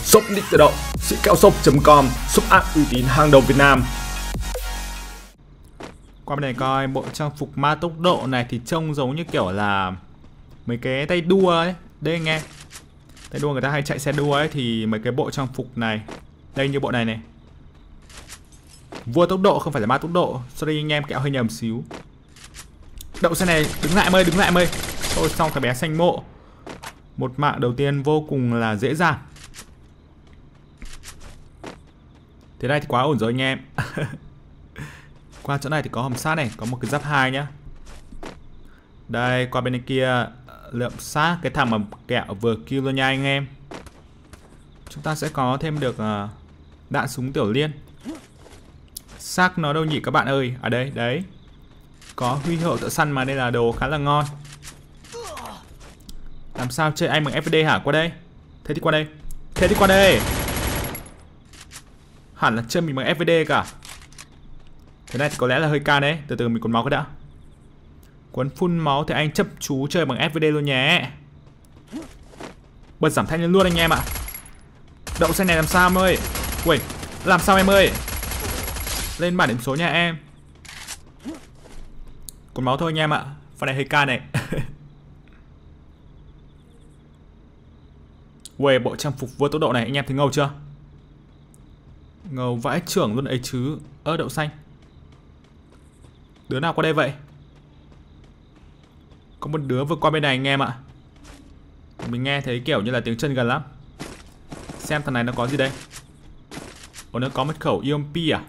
Shop Nick tự động, sĩ kẹo shop.com, shop app uy tín hàng đầu Việt Nam. Qua bên này coi, bộ trang phục ma tốc độ này thì trông giống như kiểu là mấy cái tay đua ấy. Đây anh em, tay đua người ta hay chạy xe đua ấy, thì mấy cái bộ trang phục này, đây như bộ này này, vua tốc độ không phải là ma tốc độ. Sorry anh em, kẹo hơi nhầm xíu. Đậu xe này, đứng lại mơi, đứng lại mơi. Thôi xong thằng bé xanh mộ. Một mạng đầu tiên vô cùng là dễ dàng. Thế này thì quá ổn rồi anh em. Qua chỗ này thì có hầm sát này, có một cái giáp 2 nhá. Đây, qua bên kia lượm xác cái thằng mà kẹo vừa kill luôn nha anh em. Chúng ta sẽ có thêm được đạn súng tiểu liên. Xác nó đâu nhỉ các bạn ơi. À đây, đấy. Có huy hiệu thợ săn mà, đây là đồ khá là ngon. Làm sao chơi anh bằng FPD hả? Qua đây. Thế thì qua đây. Thế thì qua đây. Hẳn là chơi mình bằng FPD cả. Thế này thì có lẽ là hơi can đấy. Từ từ mình cuốn máu cái đã. Cuốn full máu thì anh chấp chú chơi bằng FPD luôn nhé. Bật giảm thanh lên luôn anh em ạ. Đậu xe này làm sao em ơi. Ui, làm sao em ơi. Lên bảng điểm số nha em. Cuốn máu thôi anh em ạ. Phần này hơi can này. Ui, bộ trang phục vua tốc độ này anh em thấy ngầu chưa? Ngầu vãi trưởng luôn ấy chứ. Ơ, đậu xanh. Đứa nào qua đây vậy? Có một đứa vừa qua bên này anh em ạ. Mình nghe thấy kiểu như là tiếng chân gần lắm. Xem thằng này nó có gì đây. Ủa, nó có mật khẩu EMP à?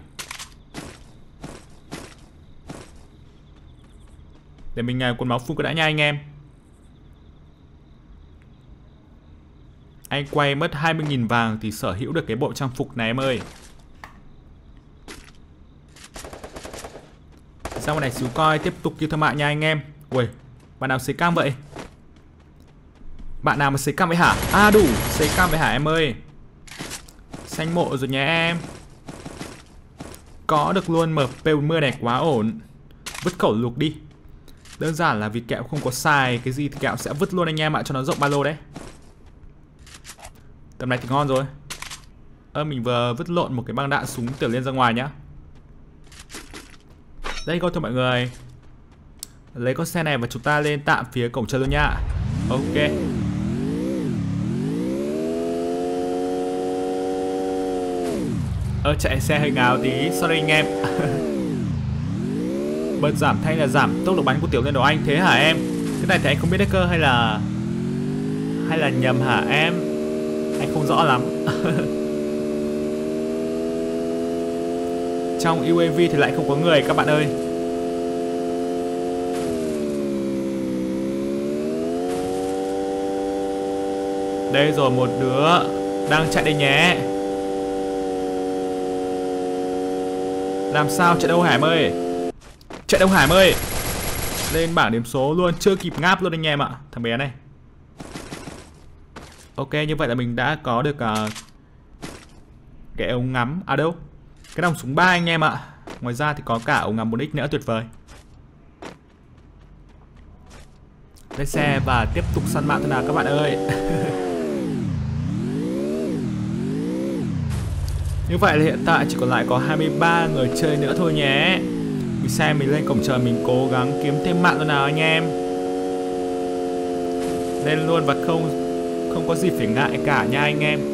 Để mình cuốn máu full cái đã nha anh em. Anh quay mất 20.000 vàng thì sở hữu được cái bộ trang phục này em ơi. Sang bên này xíu coi, tiếp tục kêu thương mại nha anh em. Ui, bạn nào xấy cam vậy? Bạn nào mà xấy cam vậy hả? À đủ, xấy cam vậy hả em ơi? Xanh mộ rồi nhé em. Có được luôn MP40 này, quá ổn. Vứt khẩu lục đi. Đơn giản là vì kẹo không có xài cái gì thì kẹo sẽ vứt luôn anh em ạ, cho nó rộng ba lô đấy. Tầm này thì ngon rồi. Mình vừa vứt lộn một cái băng đạn súng tiểu liên ra ngoài nhá. Đây coi thôi mọi người. Lấy con xe này và chúng ta lên tạm phía cổng chơi luôn nha. Ok. Chạy xe hơi ngáo tí, sorry anh em. Bật giảm thanh là giảm tốc độ bắn của tiểu liên đồ anh, thế hả em? Cái này thì anh không biết đấy cơ, hay là nhầm hả em? Anh không rõ lắm. Trong UAV thì lại không có người các bạn ơi. Đây rồi, một đứa đang chạy đây nhé. Làm sao chạy đâu Hải ơi? Chạy đâu Hải ơi? Lên bảng điểm số luôn, chưa kịp ngáp luôn anh em ạ. Thằng bé này. Ok, như vậy là mình đã có được cái ống ngắm. À đâu? Cái nòng súng 3 anh em ạ. Ngoài ra thì có cả ống ngắm 4x nữa, tuyệt vời. Lên xe và tiếp tục săn mạng thôi nào các bạn ơi. Như vậy là hiện tại chỉ còn lại có 23 người chơi nữa thôi nhé. Mình xem mình lên cổng trời, mình cố gắng kiếm thêm mạng thôi nào anh em. Lên luôn và không có gì phải ngại cả nha anh em.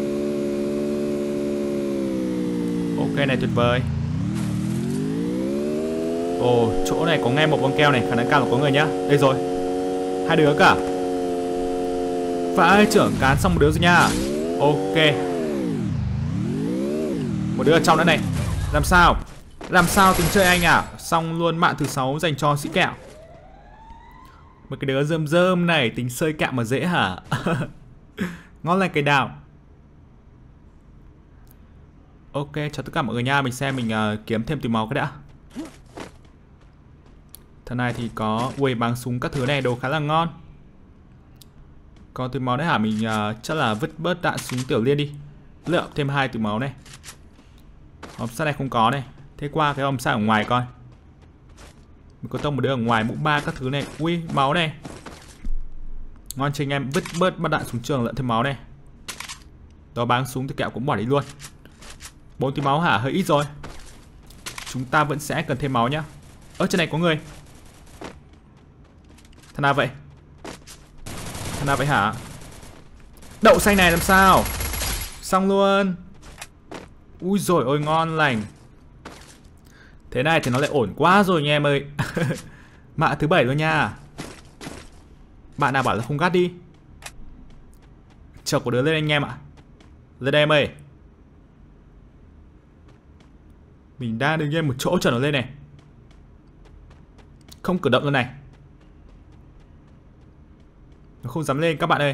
Ok này, tuyệt vời. Ồ, chỗ này có nghe một băng keo này, khả năng cao là có người nhá. Đây rồi, 2 đứa cả. Vãi trưởng, cán xong một đứa rồi nha. Ok. Một đứa ở trong nữa này. Làm sao? Làm sao tính chơi anh à? Xong luôn mạng thứ 6 dành cho sĩ kẹo. Một cái đứa rơm rơm này, tính sơi kẹo mà dễ hả? Ngon lành cái đào. Ok, chào tất cả mọi người nha. Mình xem mình kiếm thêm túi máu cái đã. Thằng này thì có báng súng các thứ này, đồ khá là ngon. Có túi máu đấy hả? Mình chắc là vứt bớt đạn súng tiểu liên đi. Lượm thêm 2 túi máu này. Hòm sắt này không có này. Thế qua cái hòm sắt ở ngoài coi. Mình có tông một đứa ở ngoài, mũ 3 các thứ này. Ui, máu này. Ngon cho anh em, vứt bớt bát đạn xuống trường, lượm thêm máu này. Đó, báng súng thì kẹo cũng bỏ đi luôn. 4 tí máu hả? Hơi ít rồi. Chúng ta vẫn sẽ cần thêm máu nhá. Trên này có người. Thằng nào vậy? Thằng nào vậy hả? Đậu xanh này làm sao? Xong luôn. Ui rồi ôi, ngon lành. Thế này thì nó lại ổn quá rồi nha em ơi. Mạ thứ 7 luôn nha. Bạn nào bảo là không gắt đi. Chờ có đứa lên anh em ạ. Lên đây em ơi. Mình đang đứng yên một chỗ chờ nó lên này. Không cử động luôn này. Nó không dám lên các bạn ơi.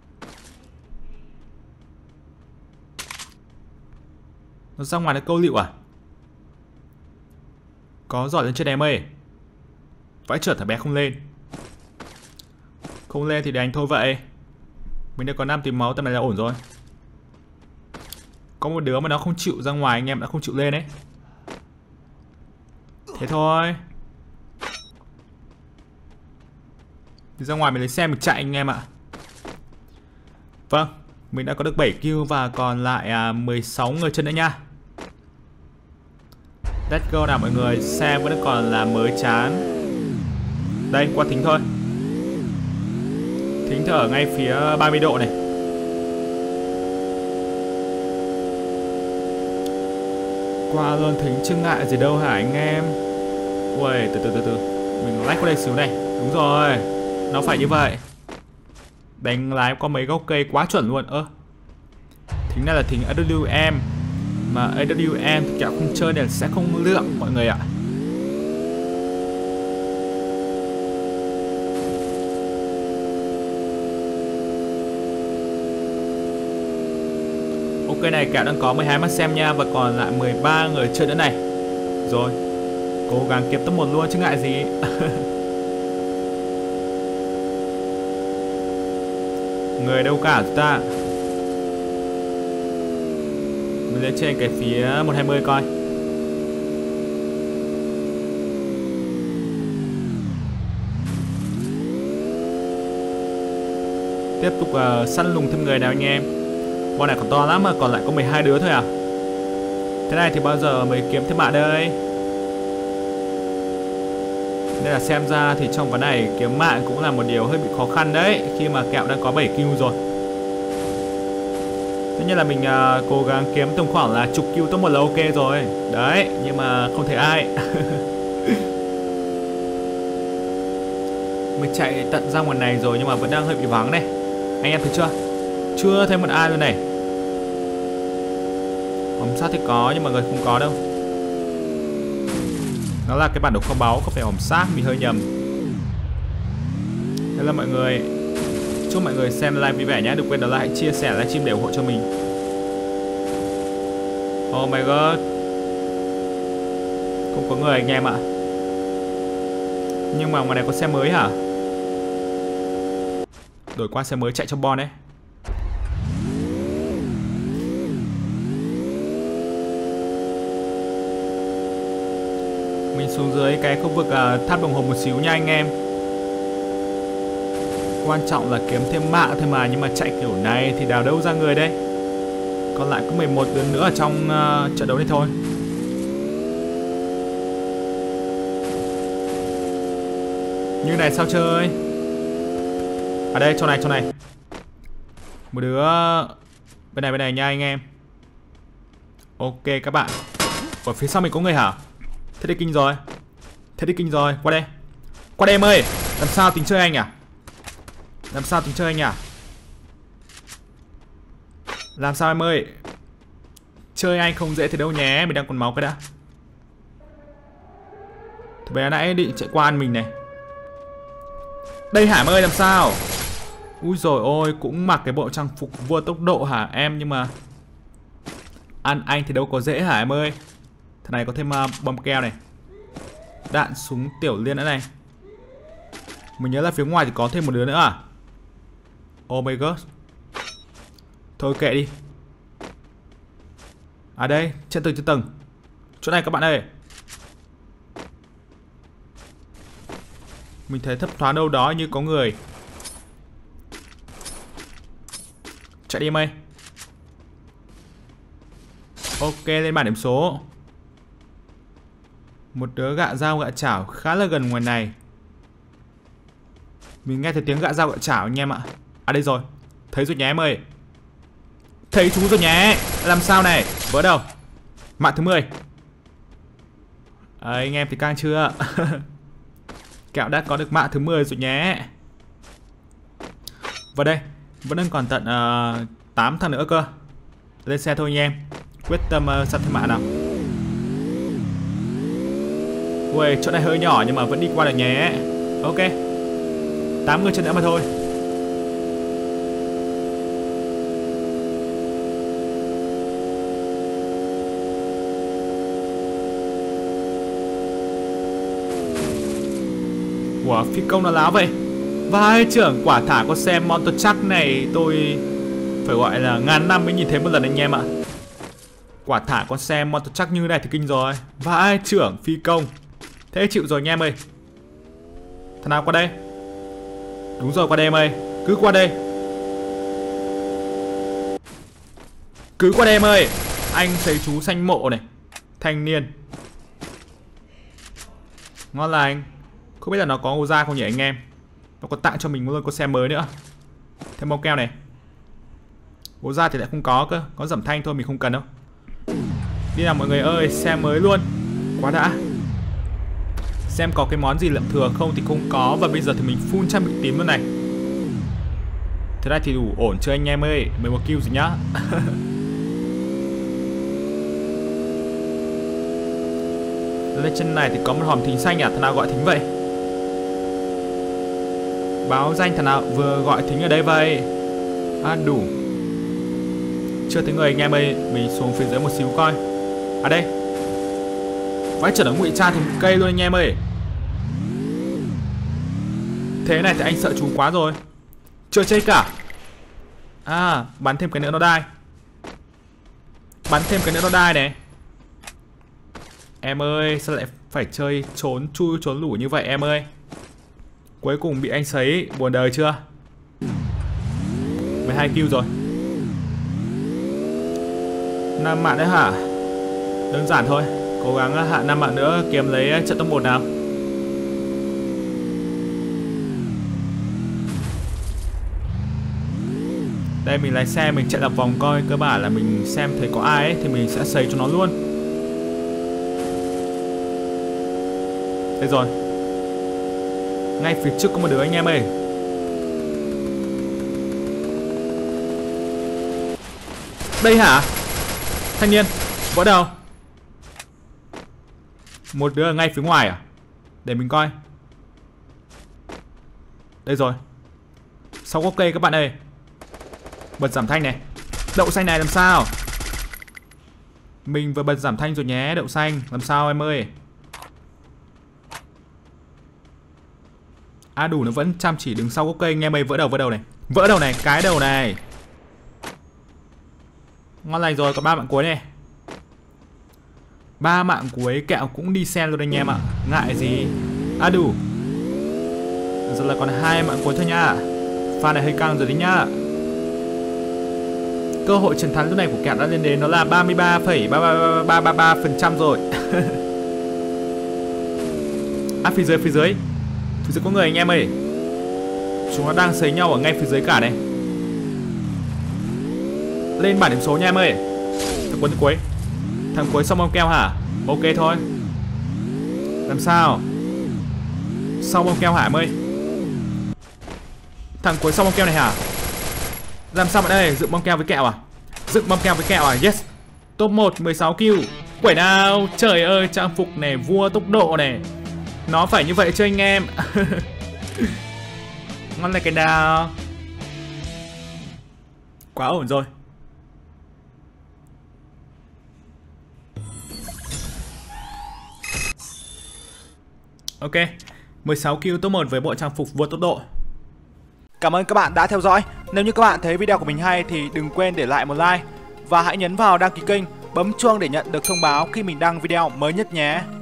Nó ra ngoài nó câu liệu à? Có giỏi lên trên em ơi. Vãi chợt thằng bé không lên. Không lên thì để anh thôi vậy. Mình đã có 5 tím máu, tầm này là ổn rồi. Có một đứa mà nó không chịu ra ngoài, anh em đã không chịu lên đấy. Thế thôi. Đi ra ngoài mình lấy xe mình chạy anh em ạ. Vâng, mình đã có được 7 kill và còn lại 16 người chân nữa nha. Let's go nào mọi người, xe vẫn còn là mới chán. Đây, qua thính thôi. Thính thì ở ngay phía 30 độ này. Qua luôn thính chứ ngại gì đâu hả anh em. Ui, từ. Mình lách qua đây xíu này. Đúng rồi, nó phải như vậy. Đánh lái qua mấy gốc cây quá chuẩn luôn. Thính này là thính AWM. Mà AWM thì kẹo không chơi nên sẽ không lượng mọi người ạ. Ok này, kẹo đang có 12 mắt xem nha. Và còn lại 13 người chơi nữa này. Rồi, cố gắng kiếm top 1 luôn chứ ngại gì. Người đâu cả chúng ta. Mình lên trên cái phía 120 coi. Tiếp tục săn lùng thêm người nào anh em. Bọn này còn to lắm mà còn lại có 12 đứa thôi à. Thế này thì bao giờ mới kiếm thêm bạn đây. Nên là xem ra thì trong ván này kiếm mạng cũng là một điều hơi bị khó khăn đấy. Khi mà kẹo đang có 7 kill rồi. Tất nhiên là mình cố gắng kiếm tầm khoảng là chục kill top 1 là ok rồi. Đấy, nhưng mà không thể ai. Mình chạy tận ra ngoài này rồi nhưng mà vẫn đang hơi bị vắng này. Anh em thấy chưa? Chưa thấy một ai luôn này. Hòm sát thì có nhưng mà người không có đâu. Nó là cái bản đồ kho báu, không phải hòm sát, mình hơi nhầm. Thế là mọi người, chúc mọi người xem live vui vẻ nhé. Đừng quên đó là hãy chia sẻ, livestream để ủng hộ cho mình. Oh my god, không có người anh em ạ. Nhưng mà ngoài này có xe mới hả? Đổi qua xe mới chạy cho bon đấy. Mình xuống dưới cái khu vực tháp đồng hồ một xíu nha anh em. Quan trọng là kiếm thêm mạng thôi mà. Nhưng mà chạy kiểu này thì đào đâu ra người đây. Còn lại có 11 đứa nữa ở trong trận đấu này thôi. Như này sao chơi. À đây, chỗ này. Một đứa bên này nha anh em. Ok các bạn. Ở phía sau mình có người hả? Thế thì kinh rồi. Qua đây em ơi. Làm sao tính chơi anh à? Làm sao em ơi? Chơi anh không dễ thế đâu nhé. Mình đang còn máu cái đã. Thì bé nãy định chạy qua ăn mình này. Đây hả em ơi, làm sao? Úi dồi ôi, cũng mặc cái bộ trang phục vua tốc độ hả em? Nhưng mà ăn anh thì đâu có dễ hả em ơi? Thằng này có thêm bom keo này. Đạn súng tiểu liên nữa này. Mình nhớ là phía ngoài thì có thêm một đứa nữa à? Oh my god. Thôi kệ đi. À đây, trên tầng. Chỗ này các bạn ơi. Mình thấy thấp thoáng đâu đó như có người. Chạy đi em ơi. Ok, lên bảng điểm số. Một đứa gạ dao gạ chảo khá là gần ngoài này. Mình nghe thấy tiếng gạ dao gạ chảo anh em ạ. À đây rồi, thấy rồi nhé em ơi. Thấy chú rồi nhé. Làm sao này, vỡ đầu. Mạng thứ 10. Anh em thì căng chưa? Kẹo đã có được mạng thứ 10 rồi nhé. Và đây, vẫn đang còn tận 8 thằng nữa cơ. Lên xe thôi anh em. Quyết tâm săn thêm mạng nào. Ui, chỗ này hơi nhỏ nhưng mà vẫn đi qua được nhé. Ok, 8 người chân nữa mà thôi. Ủa, phi công là láo vậy. Vai trưởng quả thả con xe Monster Truck này tôi phải gọi là ngàn năm mới nhìn thấy một lần anh em ạ. Quả thả con xe Monster Truck như này thì kinh rồi. Vai trưởng phi công. Thế chịu rồi anh em ơi. Thằng nào qua đây? Đúng rồi, qua đây em ơi. Cứ qua đây. Cứ qua đây em ơi. Anh thấy chú xanh mộ này. Thanh niên. Ngon lành. Không biết là nó có ô da không nhỉ anh em. Nó có tặng cho mình luôn con xe mới nữa. Thêm bông keo này. Ô da thì lại không có cơ. Có giảm thanh thôi, mình không cần đâu. Đi nào mọi người ơi, xe mới luôn. Quá đã. Xem có cái món gì lượm thừa không thì không có. Và bây giờ thì mình full trang bị tím luôn này. Thế này thì đủ ổn chưa anh em ơi. 11 kill rồi nhá. Lên trên này thì có một hòm thính xanh à. Thằng nào gọi thính vậy? Báo danh thằng nào vừa gọi thính ở đây vậy? À đủ. Chưa thấy người anh em ơi. Mình xuống phía dưới một xíu coi. À đây. Vãi trở nó ngụy trang thành cây luôn anh em ơi. Thế này thì anh sợ chú quá rồi. Chưa chơi cả. À, bắn thêm cái nữa nó đai. Bắn thêm cái nữa nó đai này. Em ơi, sao lại phải chơi trốn chui trốn lủi như vậy em ơi. Cuối cùng bị anh sấy, buồn đời chưa? 12 kill rồi. 5 mạng đấy hả? Đơn giản thôi. Cố gắng hạ 5 mạng nữa kiếm lấy trận top 1 nào. Đây mình lái xe mình chạy đập vòng coi. Cơ bản là mình xem thấy có ai ấy thì mình sẽ sấy cho nó luôn. Đây rồi. Ngay phía trước có một đứa anh em ơi. Đây hả? Thanh niên. Vỡ đầu. Một đứa ở ngay phía ngoài à? Để mình coi. Đây rồi. 6 gốc cây các bạn ơi. Bật giảm thanh này. Đậu xanh này làm sao? Mình vừa bật giảm thanh rồi nhé. Đậu xanh làm sao em ơi? À đủ, nó vẫn chăm chỉ đứng sau gốc cây anh em ơi. Vỡ đầu này. Vỡ đầu này, cái đầu này. Ngon lành rồi, có 3 mạng cuối này. 3 mạng cuối kẹo cũng đi sen luôn anh em ạ. Ngại gì. À đủ. Giờ là còn 2 mạng cuối thôi nha. Pha này hơi căng rồi đấy nhá. Cơ hội chiến thắng lúc này của kẹo đã lên đến nó là 33,333% rồi. À phía dưới. Phía dưới có người anh em ơi. Chúng nó đang sấy nhau ở ngay phía dưới cả này. Lên bảng điểm số nha em ơi. Thằng cuối xong bông keo hả? Ok thôi. Làm sao? Xong bông keo hả em ơi? Thằng cuối xong bông keo này hả? Làm sao bạn đây? Dựng bông keo với kẹo à? Dựng bông keo với kẹo à? Yes. Top 1 16 kill. Quẩy nào. Trời ơi, trang phục này vua tốc độ này. Nó phải như vậy chứ anh em. Ngon này cái nào. Quá ổn rồi. Ok, 16 kill top 1 với bộ trang phục vua tốc độ. Cảm ơn các bạn đã theo dõi. Nếu như các bạn thấy video của mình hay thì đừng quên để lại một like. Và hãy nhấn vào đăng ký kênh, bấm chuông để nhận được thông báo khi mình đăng video mới nhất nhé.